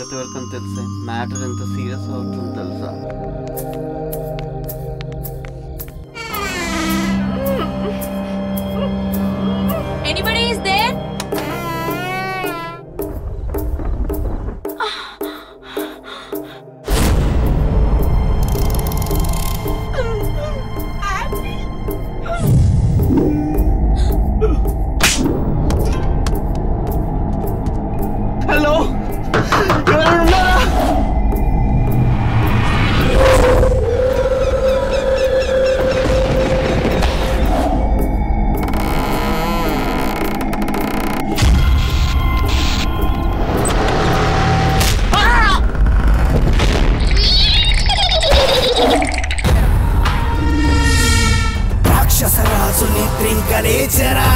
ప్రతి ఒక్కరికి తెలిసే మ్యాటర్ ఎంత సీరియస్ అవుతుందో తెలుసా? Anybody is there? హలో, ఎవరు ఉన్నారా? రాక్షసరాజుని త్రింకరేచరా,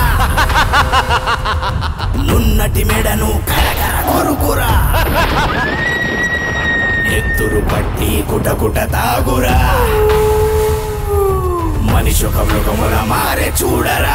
నున్నటి మెడను కరకర కొరుకురా, ఎత్తురు పట్టి కుటకుట తాగురా, మనిషి ఒక మృగముల మారే చూడరా.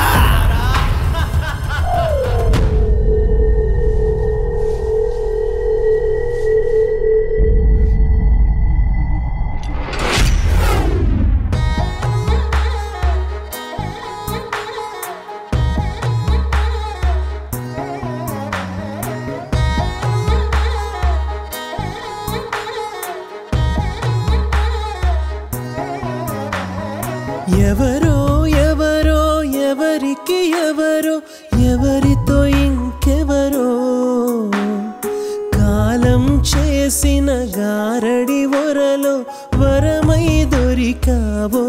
ఎవరో ఎవరో ఎవరికి ఎవరో ఎవరితో ఇంకెవరో కాలం చేసిన గారడి వరలో వరమై దొరికావో.